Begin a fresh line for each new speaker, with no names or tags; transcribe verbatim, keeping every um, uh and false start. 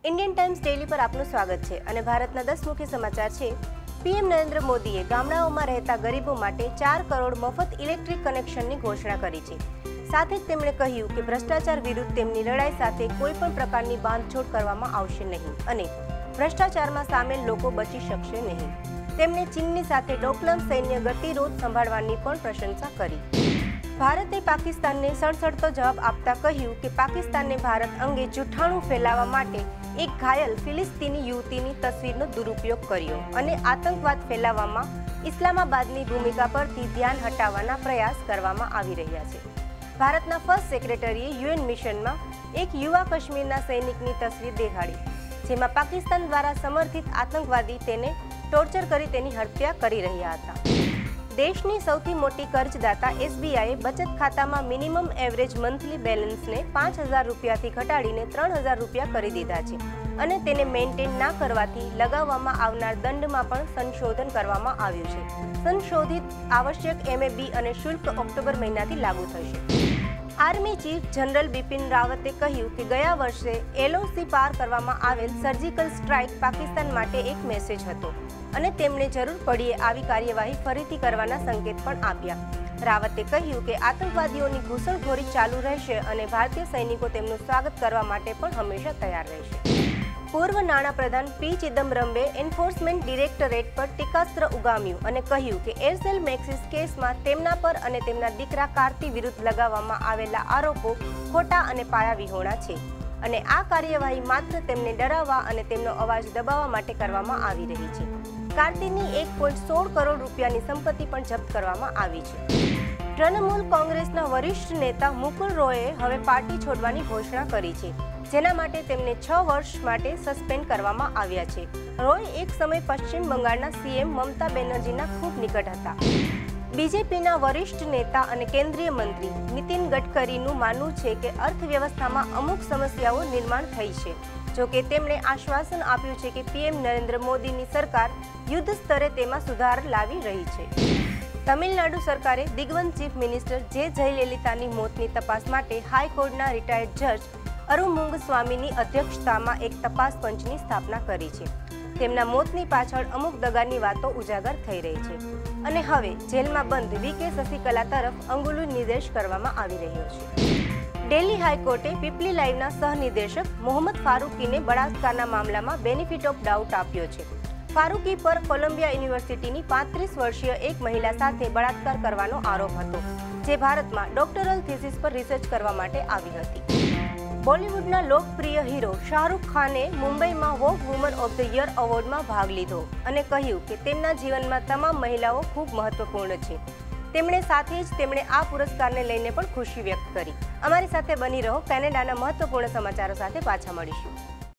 Indian times daily पर आपનું સ્વાગત છે અને ભારતના દસ મુખ્ય સમાચાર છે। પીએમ નરેન્દ્ર મોદીએ ગામડાઓમાં રહેતા ગરીબો માટે ચાર કરોડ મફત ઇલેક્ટ્રિક કનેક્શનની ઘોષણા કરી છે। સાથે જ તેમણે કહ્યું કે ભ્રષ્ટાચાર વિરુદ્ધ તેમની લડાઈ સાથે કોઈ પણ પ્રકારની બાંધછોડ કરવામાં આવશે નહીં અને ભ્રષ્ટાચારમાં સામેલ લોકો બચી શકશે નહીં। તેમણે ચીનની સાથે ડોકલામ સૈન્ય ગતિરોધ સંભાળવાની પણ પ્રશંસા કરી। ભારતે પાકિસ્તાનને સડસડતો જવાબ આપતા કહ્યું કે પાકિસ્તાને ભારત અંગે જૂઠાણું ફેલાવવા માટે એક ઘાયલ ફિલિસ્તીની યુવતીની તસવીરનો દુરુપયોગ કર્યો અને આતંકવાદ ફેલાવવામાં ઇસ્લામાબાદની ભૂમિકા પરથી ધ્યાન હટાવવાના પ્રયાસ કરવામાં આવી રહ્યા છે। ભારતના ફર્સ્ટ સેક્રેટરીએ યુએન મિશનમાં એક યુવા કાશ્મીરના સૈનિકની તસવીર દેખાડી, જેમાં પાકિસ્તાન દ્વારા સમર્થિત આતંકવાદી તેને ટોર્ચર કરી તેની હત્યા કરી રહ્યા હતા। દેશની સૌથી મોટી કર્જદાતા એસબીઆઈએ બચત ખાતામાં મિનિમમ એવરેજ મંથલી બેલેન્સને પાંચ હજાર રૂપિયાથી ઘટાડીને ત્રણ હજાર રૂપિયા કરી દીધા છે અને તેને મેન્ટેન ના કરવાથી લગાવવામાં આવનાર દંડમાં પણ સંશોધન કરવામાં આવ્યું છે। સંશોધિત આવશ્યક એમએબી અને શુલ્ક ઓક્ટોબર મહિનાથી લાગુ થશે। આર્મી ચીફ જનરલ બિપિન રાવતે કહ્યું કે ગયા વર્ષે એલઓસી પાર કરવામાં આવેલ સર્જિકલ સ્ટ્રાઇક પાકિસ્તાન માટે એક મેસેજ હતો અને તેમણે જરૂર પડીએ આવી કાર્યવાહી ફરીથી કરવાના સંકેત પણ આપ્યા। રાવતે કહ્યું કે આતંકવાદીઓની ઘૂસણખોરી ચાલુ રહેશે અને ભારતીય સૈનિકો તેમનું સ્વાગત કરવા માટે પણ હંમેશા તૈયાર રહેશે। પૂર્વ નાણાપ્રધાન પી ચિદમ્બરમે એન્ફોર્સમેન્ટ ડિરેક્ટરેટ પર ટીકાસ્ત્ર ઉગામ્યું અને કહ્યું કે એરસેલ મેક્સિસ કેસમાં તેમના પર અને તેમના દીકરા કાર્તિ વિરુદ્ધ લગાવવામાં આવેલા આરોપો ખોટા અને પાયાવિહોણા છે અને આ કાર્યવાહી માત્ર તેમને ડરાવવા અને તેમનો અવાજ દબાવવા માટે કરવામાં આવી રહી છે। કાર્તિની એક પોઈન્ટ સોળ કરોડ રૂપિયાની સંપત્તિ પણ જપ્ત કરવામાં આવી છે। તૃણમૂલ કોંગ્રેસના વરિષ્ઠ નેતા મુકુલ રોયે હવે પાર્ટી છોડવાની ઘોષણા કરી છે, જેના માટે તેમને છ વર્ષ માટે સસ્પેન્ડ કરવામાં આવ્યા છે। રોય એક સમય પશ્ચિમ બંગાળના સીએમ મમતા બેનર્જીના ખૂબ નિકટ હતા। બીજેપીના વરિષ્ઠ નેતા અને કેન્દ્રીય મંત્રી નીતિન ગડકરીનું માનવું છે કે અર્થવ્યવસ્થામાં અમુક સમસ્યાઓ નિર્માણ થઈ છે। જો કે તેમણે આશ્વાસન આપ્યું છે કે પીએમ નરેન્દ્ર મોદીની સરકાર યુદ્ધ સ્તરે તેમાં સુધાર લાવી રહી છે। તમિલનાડુ સરકારે દિગ્વંત ચીફ મિનિસ્ટર જે જયલલિતાની મોતની તપાસ માટે હાઈકોર્ટના રિટાયર્ડ જજ અરુમુંગ સ્વામીની અધ્યક્ષતામાં એક તપાસ પંચની સ્થાપના કરી છે। તેમના મોતની પાછળ અમુક દગાની વાતો ઉજાગર થઈ રહી છે અને હવે જેલમાં બંધ વીકે શશિકલા તરફ અંગુલી નિર્દેશ કરવામાં આવી રહ્યો છે। દિલ્હી હાઈકોર્ટે પીપલી લાઈવના સહનિર્દેશક મોહમ્મદ ફારૂકીને બળાત્કારના મામલામાં બેનિફિટ ઓફ ડાઉટ આપ્યો છે। ફારૂકી પર કોલંબિયા યુનિવર્સિટીની પાંત્રીસ વર્ષીય એક મહિલા સાથે બળાત્કાર કરવાનો આરોપ હતો, જે ભારતમાં ડોક્ટરલ થીસીસ પર રિસર્ચ કરવા માટે આવી હતી। બોલિવૂડના લોકપ્રિય હીરો શાહરૂખ ખાને મુંબઈમાં Vogue woman of the year એવોર્ડમાં ભાગ લીધો અને કહ્યું કે તેમના જીવનમાં તમામ મહિલાઓ ખૂબ મહત્વપૂર્ણ છે। તેમણે સાથે જ તેમણે આ પુરસ્કારને લઈને પણ ખુશી વ્યક્ત કરી। અમારી સાથે બની રહો, કેનેડાના મહત્વપૂર્ણ સમાચારો સાથે પાછા મળીશું।